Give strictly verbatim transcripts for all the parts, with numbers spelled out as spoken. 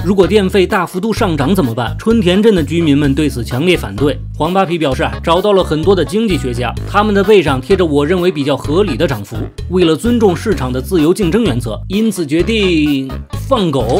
如果电费大幅度上涨怎么办？春田镇的居民们对此强烈反对。黄扒皮表示，找到了很多的经济学家，他们的背上贴着我认为比较合理的涨幅。为了尊重市场的自由竞争原则，因此决定放狗。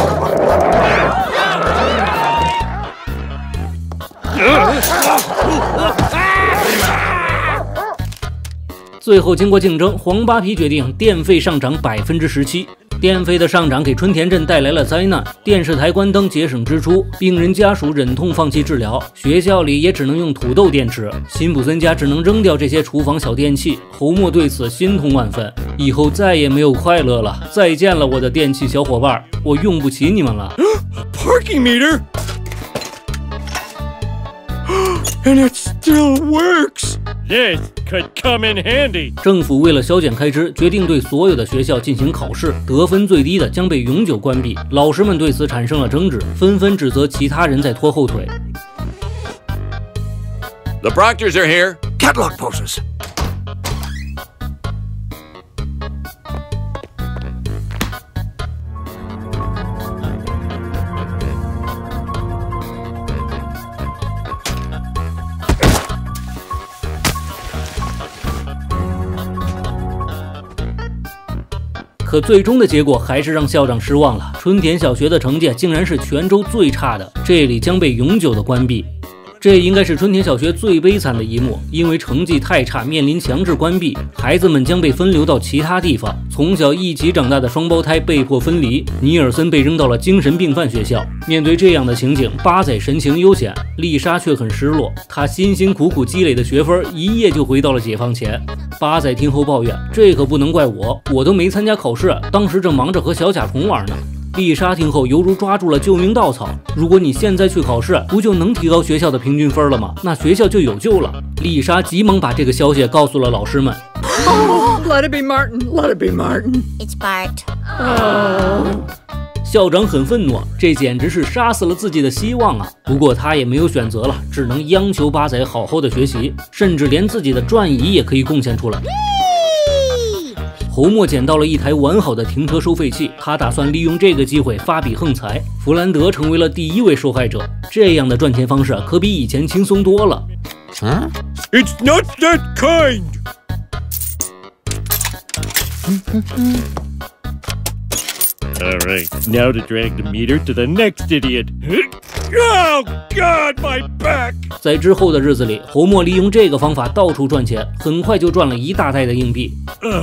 最后经过竞争，黄扒皮决定电费上涨百分之十七。电费的上涨给春田镇带来了灾难，电视台关灯节省支出，病人家属忍痛放弃治疗，学校里也只能用土豆电池，辛普森家只能扔掉这些厨房小电器。侯默对此心痛万分，以后再也没有快乐了，再见了我的电器小伙伴，我用不起你们了。 Parking meter, and it still works. This could come in handy. 政府为了削减开支，决定对所有的学校进行考试，得分最低的将被永久关闭。老师们对此产生了争执，纷纷指责其他人在拖后腿。 The Proctors are here. Catlock poses. 可最终的结果还是让校长失望了。春田小学的成绩竟然是全州最差的，这里将被永久的关闭。这应该是春田小学最悲惨的一幕，因为成绩太差，面临强制关闭，孩子们将被分流到其他地方。从小一起长大的双胞胎被迫分离，尼尔森被扔到了精神病犯学校。面对这样的情景，八仔神情悠闲，丽莎却很失落。她辛辛苦苦积累的学分，一夜就回到了解放前。八仔听后抱怨：“这可不能怪我，我都没参加考试，当时正忙着和小甲虫玩呢。”丽莎听后犹如抓住了救命稻草，如果你现在去考试，不就能提高学校的平均分了吗？那学校就有救了。丽莎急忙把这个消息告诉了老师们。 Oh, let it be Martin. Let it be Martin. It's Bart. Oh. 校长很愤怒，这简直是杀死了自己的希望啊！不过他也没有选择了，只能央求八仔好好的学习，甚至连自己的转椅也可以贡献出来。侯默捡到了一台完好的停车收费器，他打算利用这个机会发笔横财。弗兰德成为了第一位受害者，这样的赚钱方式可比以前轻松多了。 Huh? It's not that kind. All right, now to drag the meter to the next idiot. Oh God, my back! 在之后的日子里，侯默利用这个方法到处赚钱，很快就赚了一大袋的硬币。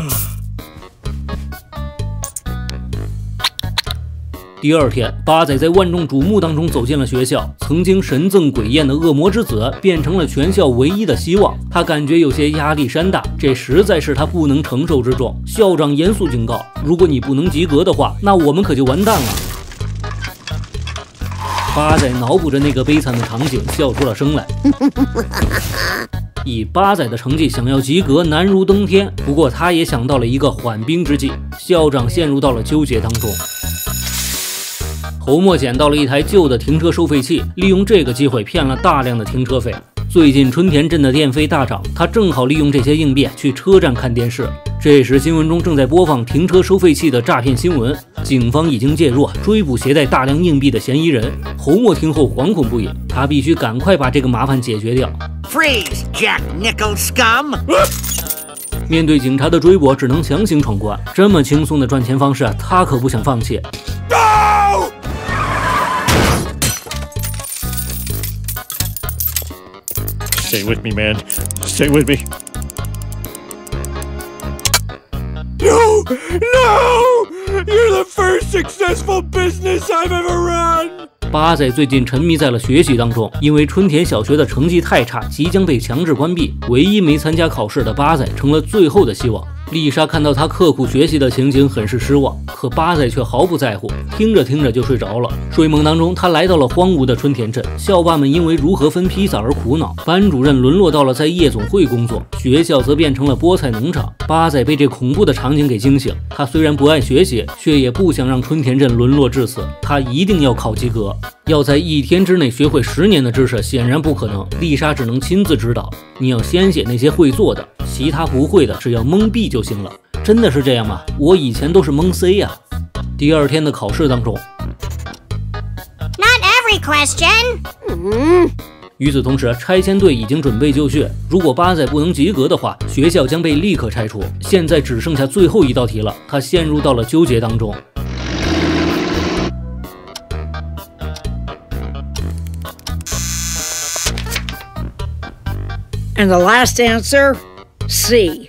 第二天，八仔在万众瞩目当中走进了学校。曾经神憎鬼厌的恶魔之子变成了全校唯一的希望，他感觉有些压力山大，这实在是他不能承受之重。校长严肃警告：如果你不能及格的话，那我们可就完蛋了。八仔脑补着那个悲惨的场景，笑出了声来。以八仔的成绩，想要及格难如登天。不过他也想到了一个缓兵之计，校长陷入到了纠结当中。侯默捡到了一台旧的停车收费器，利用这个机会骗了大量的停车费。最近春田镇的电费大涨，他正好利用这些硬币去车站看电视。这时新闻中正在播放停车收费器的诈骗新闻，警方已经介入追捕携带大量硬币的嫌疑人。侯默听后惶恐不已，他必须赶快把这个麻烦解决掉。 Freeze, Jack Nickel scum! 面对警察的追捕，只能强行闯关。这么轻松的赚钱方式，他可不想放弃。 No! Stay with me, man. Stay with me. No! No! You're the first successful business I've ever run! 八仔最近沉迷在了学习当中，因为春田小学的成绩太差，即将被强制关闭。唯一没参加考试的八仔成了最后的希望。丽莎看到他刻苦学习的情景，很是失望，可八仔却毫不在乎，听着听着就睡着了。睡梦当中，他来到了荒芜的春田镇，校霸们因为如何分披萨而苦恼，班主任沦落到了在夜总会工作，学校则变成了菠菜农场。八仔被这恐怖的场景给惊醒，他虽然不爱学习，却也不想让春田镇沦落至此，他一定要考及格。要在一天之内学会十年的知识，显然不可能。丽莎只能亲自指导，你要先写那些会做的，其他不会的只要蒙蔽就行了。真的是这样吗？我以前都是蒙 C 呀、啊。第二天的考试当中， Scary question. 与此同时，拆迁队已经准备就绪。如果巴仔不能及格的话，学校将被立刻拆除。现在只剩下最后一道题了，他陷入到了纠结当中。 And the last answer, C,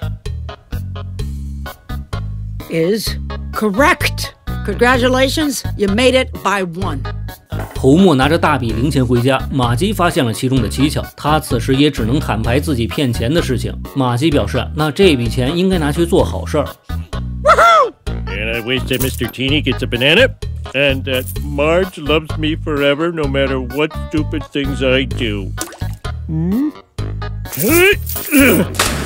is correct. Congratulations, you made it by one. 侯默拿着大笔零钱回家，马基发现了其中的蹊跷，他此时也只能坦白自己骗钱的事情。马基表示，那这笔钱应该拿去做好事儿。 And I wish that Mister Teeny gets a banana, and that Marge loves me forever no matter what stupid things I do. Hmm?